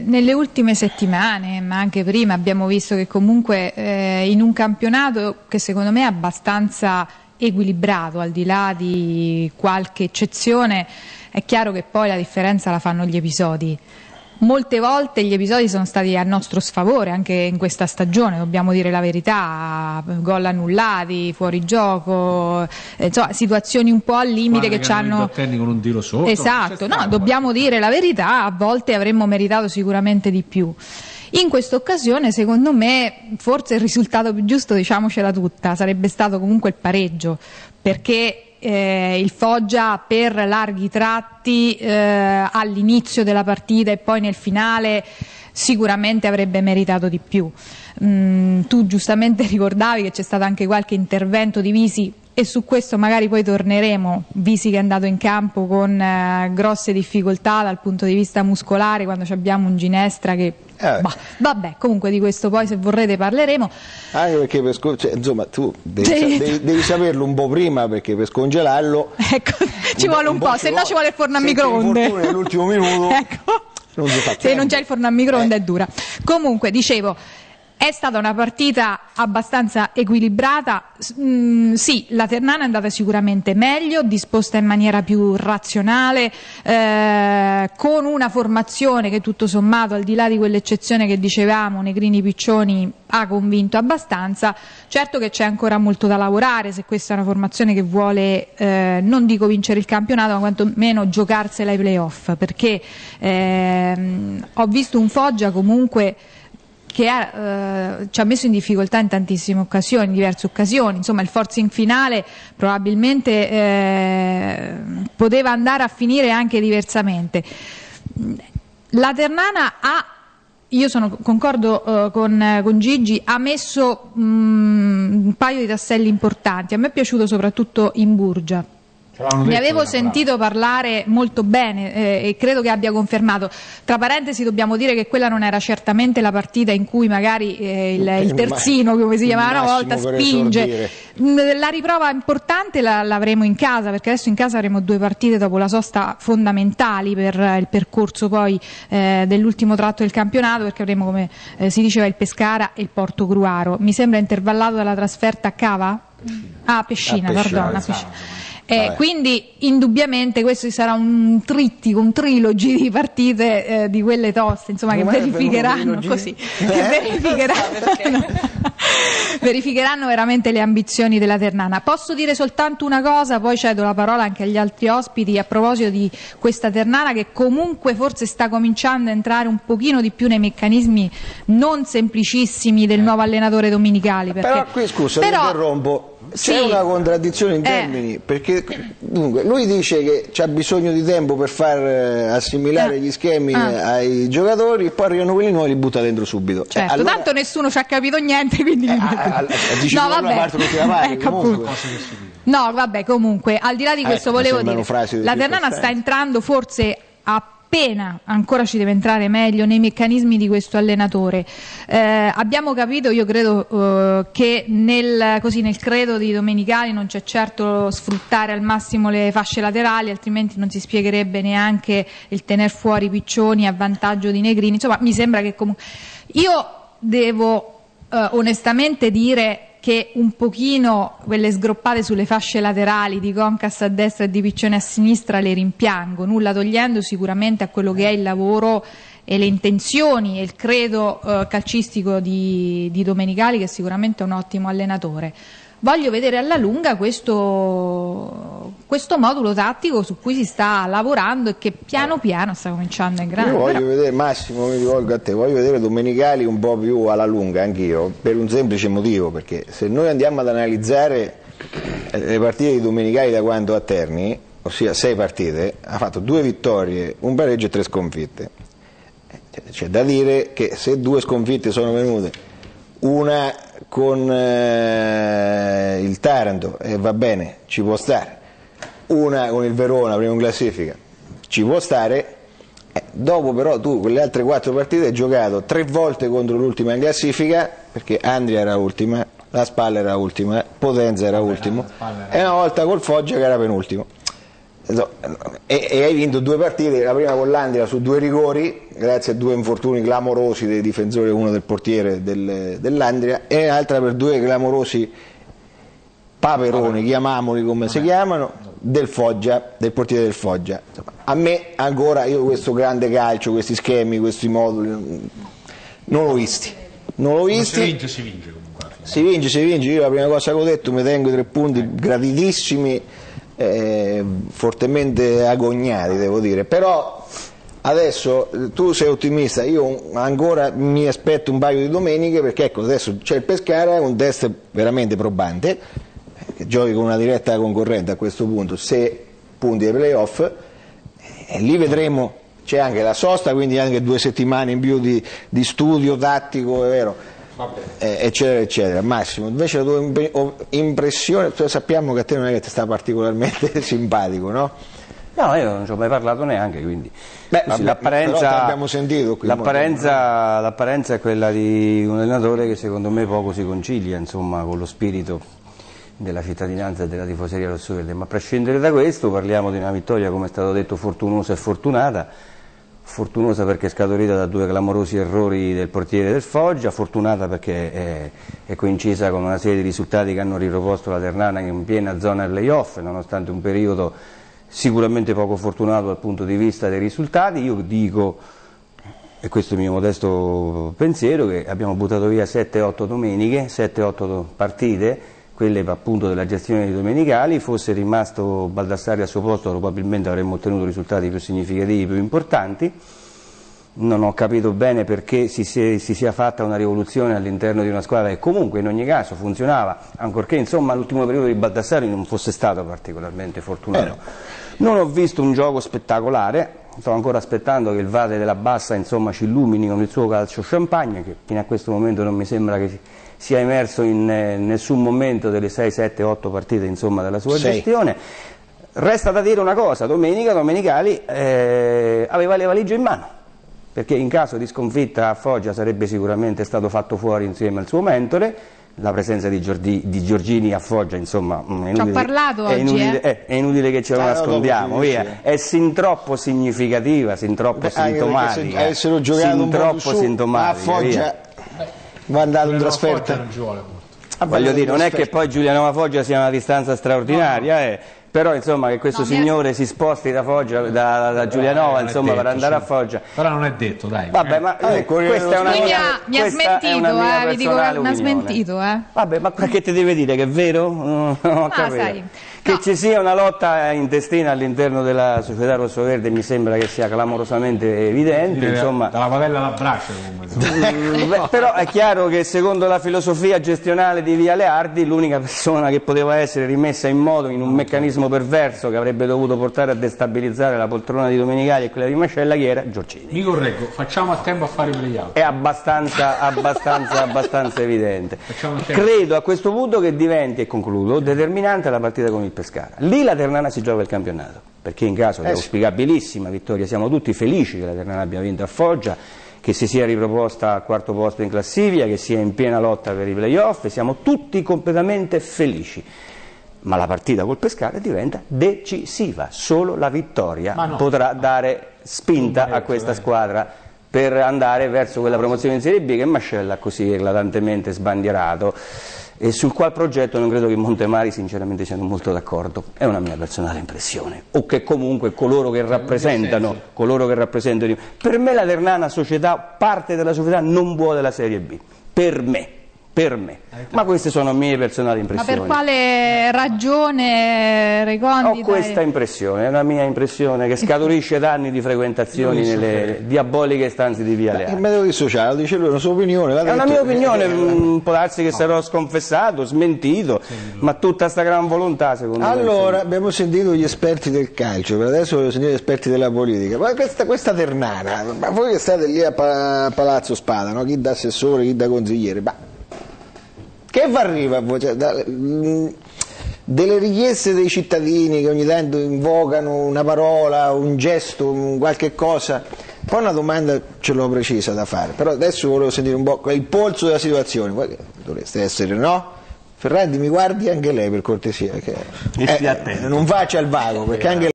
nelle ultime settimane, ma anche prima, abbiamo visto che comunque in un campionato che secondo me è abbastanza equilibrato, al di là di qualche eccezione, è chiaro che poi la differenza la fanno gli episodi. Molte volte gli episodi sono stati a nostro sfavore, anche in questa stagione, dobbiamo dire la verità, gol annullati, fuorigioco, insomma, situazioni un po' al limite che ci hanno... con un tiro sotto. Esatto, no, dobbiamo dire la verità, a volte avremmo meritato sicuramente di più. In questa occasione, secondo me, forse il risultato più giusto, diciamocela tutta, sarebbe stato comunque il pareggio, perché il Foggia per larghi tratti all'inizio della partita e poi nel finale sicuramente avrebbe meritato di più. Tu giustamente ricordavi che c'è stato anche qualche intervento di Visi, e su questo magari poi torneremo. Visi che è andato in campo con grosse difficoltà dal punto di vista muscolare, quando abbiamo un Ginestra che vabbè, comunque di questo poi se vorrete parleremo, anche perché insomma tu devi saperlo un po' prima, perché per scongelarlo ci vuole un po', se no ci vuole il forno a microonde nell'ultimo minuto. Non se non c'è il forno a microonde è dura. Comunque dicevo, è stata una partita abbastanza equilibrata, sì, la Ternana è andata sicuramente meglio, disposta in maniera più razionale, con una formazione che tutto sommato, al di là di quell'eccezione che dicevamo, Negrini Piccioni, ha convinto abbastanza. Certo che c'è ancora molto da lavorare, se questa è una formazione che vuole, non dico vincere il campionato, ma quantomeno giocarsela ai playoff, perché ho visto un Foggia comunque che ci ha messo in difficoltà in tantissime occasioni, in diverse occasioni. Insomma, il forcing finale probabilmente poteva andare a finire anche diversamente. La Ternana concordo con Gigi, ha messo un paio di tasselli importanti. A me è piaciuto soprattutto in Burgia. Ne avevo sentito parlare molto bene e credo che abbia confermato. Tra parentesi dobbiamo dire che quella non era certamente la partita in cui magari il terzino, come si chiamava una volta, spinge. La riprova importante l'avremo in casa, perché adesso in casa avremo 2 partite dopo la sosta fondamentali per il percorso poi dell'ultimo tratto del campionato, perché avremo, come si diceva, il Pescara e il Portogruaro. Mi sembra intervallato dalla trasferta a Cava? Pescina, perdona. Quindi indubbiamente questo sarà un trittico, un trilogi di partite di quelle toste, insomma, che verificheranno così, verificheranno veramente le ambizioni della Ternana. Posso dire soltanto una cosa, poi cedo la parola anche agli altri ospiti, a proposito di questa Ternana che comunque forse sta cominciando a entrare un pochino di più nei meccanismi non semplicissimi del nuovo allenatore Domenicali. Però qui, scusa, ti interrompo. C'è una contraddizione in termini, perché dunque, lui dice che c'ha bisogno di tempo per far assimilare gli schemi ai giocatori, e poi arrivano quelli nuovi e li butta dentro subito. Certo, allora, tanto nessuno ci ha capito niente, quindi no, vabbè. No, vabbè, comunque, al di là di questo volevo dire, la Ternana sta entrando forse appena, ancora ci deve entrare meglio nei meccanismi di questo allenatore. Abbiamo capito, io credo, che nel credo di Domenicali non c'è certo sfruttare al massimo le fasce laterali, altrimenti non si spiegherebbe neanche il tener fuori Piccioni a vantaggio di Negrini. Insomma, mi sembra che comunque, io devo onestamente dire che un pochino quelle sgroppate sulle fasce laterali di Concas a destra e di Piccione a sinistra le rimpiango, nulla togliendo sicuramente a quello che è il lavoro e le intenzioni e il credo calcistico di Domenicali, che sicuramente è un ottimo allenatore. Voglio vedere alla lunga questo modulo tattico su cui si sta lavorando e che piano piano sta cominciando a ingranare. Io voglio vedere, Massimo, mi rivolgo a te, voglio vedere Domenicali un po' più alla lunga, anch'io, per un semplice motivo, perché se noi andiamo ad analizzare le partite di Domenicali da quando a Terni, ossia 6 partite, ha fatto 2 vittorie, un pareggio e 3 sconfitte. C'è da dire che se 2 sconfitte sono venute, una con il Taranto, va bene, ci può stare, una con il Verona, prima in classifica, ci può stare, dopo però tu quelle altre 4 partite hai giocato 3 volte contro l'ultima in classifica, perché Andria era ultima, La Spalla era ultima, Potenza era ultimo, e una volta col Foggia che era penultimo. E hai vinto 2 partite, la prima con l'Andria su 2 rigori, grazie a 2 infortuni clamorosi dei difensori, uno del portiere dell'Andria e l'altra per 2 clamorosi paperoni, chiamiamoli come si chiamano, del Foggia, del portiere del Foggia. A me ancora, io questo grande calcio, questi schemi, questi moduli, non l'ho visti. Non l'ho visti. Si vince comunque. Si vince, io la prima cosa che ho detto, mi tengo i 3 punti gratitissimi, fortemente agognati devo dire, però adesso tu sei ottimista, io ancora mi aspetto un paio di domeniche, perché ecco adesso c'è il Pescara, un test veramente probante, che giochi con una diretta concorrente a questo punto, 6 punti ai playoff, e lì vedremo, c'è anche la sosta, quindi anche 2 settimane in più di studio tattico, è vero, eccetera eccetera. Massimo, invece la tua impressione, sappiamo che a te non è che ti sta particolarmente simpatico, no? No, io non ci ho mai parlato neanche, quindi l'apparenza è quella di un allenatore che secondo me poco si concilia, insomma, con lo spirito della cittadinanza e della tifoseria rossoverde, ma a prescindere da questo parliamo di una vittoria, come è stato detto, fortunosa e fortunata. Fortunosa perché è scaturita da 2 clamorosi errori del portiere del Foggia, fortunata perché è coincisa con una serie di risultati che hanno riproposto la Ternana in piena zona playoff, nonostante un periodo sicuramente poco fortunato dal punto di vista dei risultati. Io dico, e questo è il mio modesto pensiero, che abbiamo buttato via 7-8 domeniche, 7-8 partite, quelle appunto della gestione dei domenicali. Fosse rimasto Baldassarri al suo posto probabilmente avremmo ottenuto risultati più significativi, più importanti. Non ho capito bene perché si sia fatta una rivoluzione all'interno di una squadra che comunque in ogni caso funzionava, ancorché insomma l'ultimo periodo di Baldassarri non fosse stato particolarmente fortunato. Non ho visto un gioco spettacolare, sto ancora aspettando che il Vate della Bassa insomma ci illumini con il suo calcio champagne, che fino a questo momento non mi sembra che sia emerso in nessun momento delle 6, 7, 8 partite insomma della sua gestione. Resta da dire una cosa: Domenicali aveva le valigie in mano, perché in caso di sconfitta a Foggia sarebbe sicuramente stato fatto fuori insieme al suo mentore. La presenza di Giorgini a Foggia, insomma, è inutile che ce lo nascondiamo, via. È sin troppo significativa, sin troppo sintomatica. Avessero giocato un po' su a Foggia, va andato in trasferta. Voglio dire, non è che poi Giulianova Foggia sia una distanza straordinaria, però insomma che questo signore si sposti da Foggia, da Giulianova, insomma, detto, per andare a Foggia. Però non è detto, dai. Vabbè, ma questa è una mi ha smentito, vi dico che mi ha smentito, Vabbè, ma che ti deve dire, che è vero? Non ho capito. Sai. Che ci sia una lotta intestina all'interno della società rossoverde mi sembra che sia clamorosamente evidente, insomma. Dalla padella alla braccia comunque. Però è chiaro che secondo la filosofia gestionale di Via Leardi l'unica persona che poteva essere rimessa in moto in un meccanismo perverso che avrebbe dovuto portare a destabilizzare la poltrona di Domenicali e quella di Mascella, chi era? Giorgini. Mi correggo, facciamo a tempo a fare i playout. È abbastanza evidente. Credo a questo punto che diventi, e concludo, determinante la partita con il Pescara. Lì la Ternana si gioca il campionato, perché in caso di auspicabilissima vittoria siamo tutti felici che la Ternana abbia vinto a Foggia, che si sia riproposta al 4º posto in classifica, che sia in piena lotta per i playoff, siamo tutti completamente felici. Ma la partita col Pescara diventa decisiva, solo la vittoria potrà dare spinta a questa squadra per andare verso quella promozione in Serie B che Mascella ha così eclatantemente sbandierato e sul qual progetto non credo che Montemari sinceramente siano molto d'accordo. È una mia personale impressione, o che comunque coloro che rappresentano, per me la Ternana società, parte della società non vuole la Serie B, per me. Ma queste sono mie personali impressioni. Ma per quale ragione recondita? Ho questa impressione, è una mia impressione che scaturisce da anni di frequentazioni nelle diaboliche stanze di Via Leardi. Il metodo dissociato, dice lui, è una sua opinione. È una mia opinione, può darsi che sarò sconfessato, smentito, ma tutta sta gran volontà secondo me. Allora, abbiamo sentito gli esperti del calcio, per adesso voglio sentire gli esperti della politica. Ma questa Ternana, ma voi che state lì a Palazzo Spada, no? Chi da assessore, chi da consigliere, che vi arriva a voi? Cioè, delle richieste dei cittadini che ogni tanto invocano una parola, un gesto, qualche cosa. Poi una domanda ce l'ho precisa da fare, però adesso volevo sentire un po' il polso della situazione. Voi dovreste essere, no? Ferrandi, mi guardi anche lei per cortesia, che non faccia il vago, perché anche